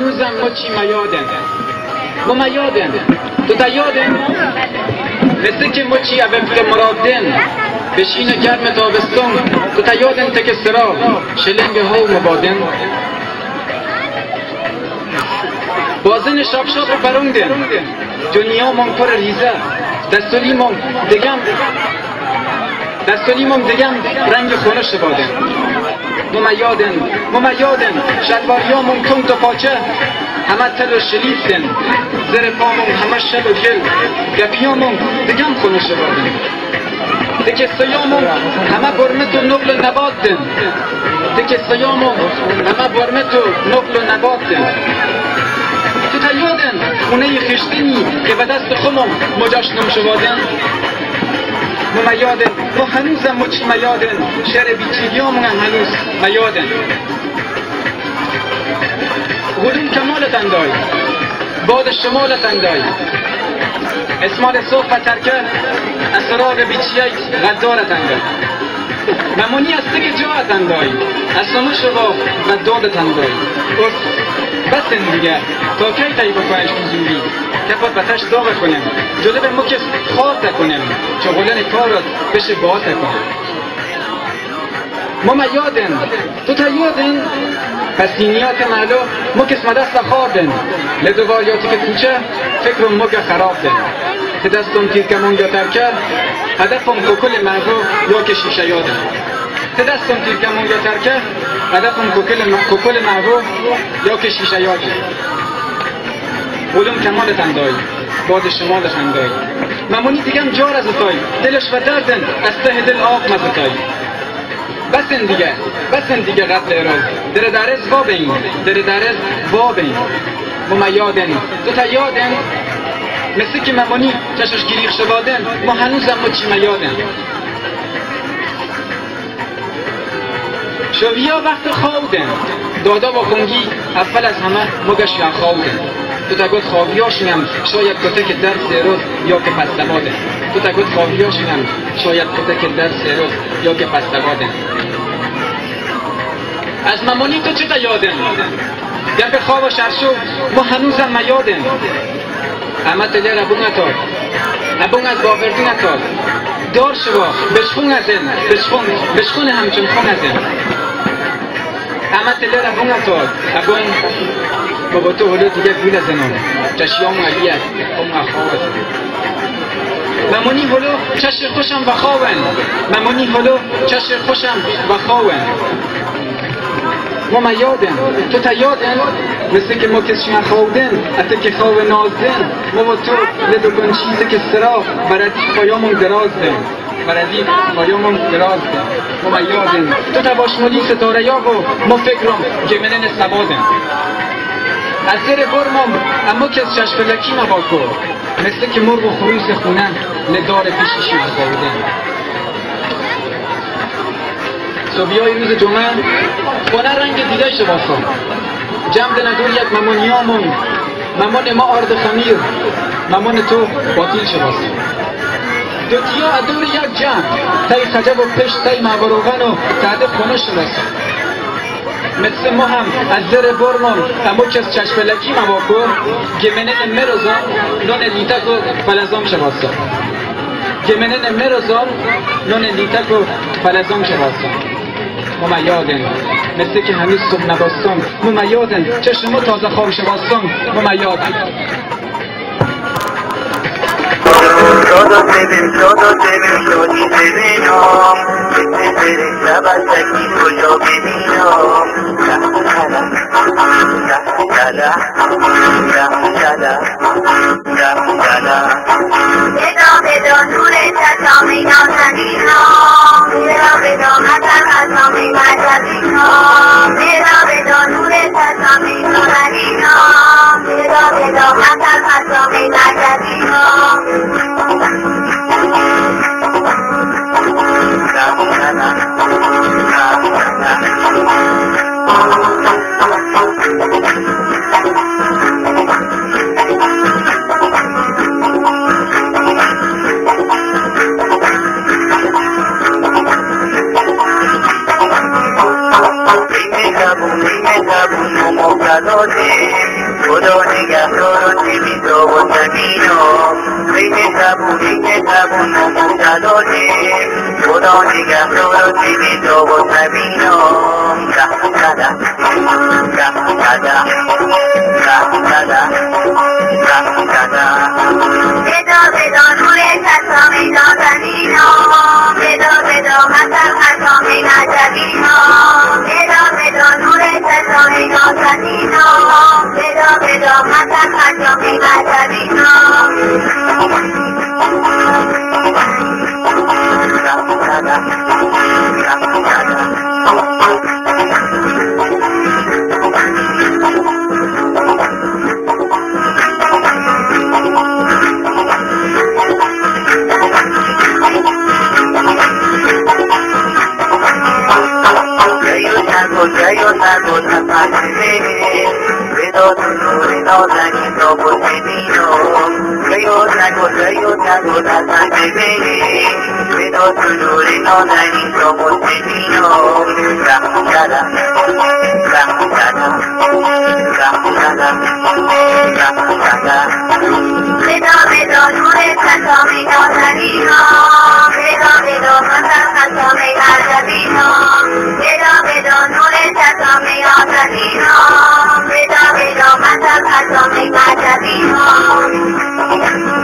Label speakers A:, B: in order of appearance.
A: هنوزم مچی میادن تو تا یادن مثل که مچی اوفت مرادن بشین گرم تابستون تو تا یادن تک سرا شلنگ ها و مبادن بازن شاب شاب بروندن دنیا من پر ریزه دستولیمم دگم رنگ خونه شبادن ممیادن شلواریامون کن تا پاچه همه تل و شلیفتن زر پامون همه شل و گل گپیامون دگم خونه شبادن دکستایامون همه برمت و نقل و نبادن تو تا یادن خونه خشتنی که به دست خودم مجاشنم شبادن میادن ما هنوزم مچی میادن شهر بیچیلیامون هنوز میادن غلوم کمالتن دای باد شمالتن دای اسمال صبح ترکه اسرار بیچیای غدارتن دای ممونی از تک جاعتن دای اسمه شبا غدادتن دای بسن دیگه تا کی تایی بکنش حضوری کفات بتش داغ کنم جلب مکس خواه کنم چغلن کارات بشه باز کنم ما یادن تو تا یادن پس دینیات معلو مکس مدست خوابن لدواریاتی که کوچه فکرم مگه خراب دن که دستم تیر کمون یا ترکه هدفم کوکل منگو یا که شیشه یادن که دستم تیر کمون یا ترکه هدفم کوکل محبو یا که شیشه یادن علوم کمالتن دایی باد شمالتن دایی ممونی دیگم جار از اتای دلش و دردن از ته دل آب مزتای بسن دیگه قتل اراز در درز ما یادن تو تا یادن مثل که ممونی چشش گریخ شبادن ما هنوزم مچی میادن شویا وقت خودن دادا با خونگی اول از همه مگش یا خودن تو تا گفت خوابیاشونم شاید کته که در سروز یا که پس دبادن یا که پس دبادن از ممونی تو چه تا یادن گپ خواب و شرشو ما هنوزم میادن اما تله ربون اتار ابون از باوردون اتار دار شوا بشخون همچون خون ازن اما تله ربون اتار ابون بابا تو حالا دیگه گول زنانه چشیام علیت اون اخواه ممونی حالا چشر خوشم و خواهن ما یادن تو تا یادن مثل که ما کسی خودن حتی که خواه نازدن ما با تو لدوگن چیزی که سرا بردی پایامون دراز دن ما یادن تو تا باشمالی ستاره یاغو ما فکرم گمنن سبادن از زیر برمم اما که از چشفلکی مباکو مثل که مرغ و خروس خونن لدار پیشیشی بخوردن صبحیای روز جمعه خونه رنگ دیگه شباستم جمع ندور یک ممونیامون ممون ما آرد خمیر ممون تو باطیل شباستم دوتیا ادور یک جمع تای خجب و پشت تای معبروغن و تعدب خونه شباستم مثل ما هم از زر برمان اما که از چشملکی مواکر گمنن مرزان نون لیتک و فلزام شباستم ما یادن مثل که هنوز صبح نباستم ما یادن چشم تازه خواب شباستم ما یادن
B: شادو ببینم شادی ببینم بریم نبستگی کجا ببینم بدا نور چشامی نازنینم بدا مثل خشامی مجدینم بدا نور چشامی نازنینم بدا مثل خشامی مجدینم زبون مبتدا خدا نگهدار و تیمیز و زمینو بین تبون مبتلاته خدا نگهدار و تیمیز و زمینو بدا نور چشم نازنینو بدا مثل خشم نجبینو بدا نور چشم نازنینو بدا مثل خشم نجبینو Yo saco la parte vedo tu nure nozani dopo semino yo saco la parte vedo tu nure nozani dopo semino ramujada vedo nure chasami nozanino vedo mata chasami nozanino vedo nure chasami nozanino vedo mata chasami nozanino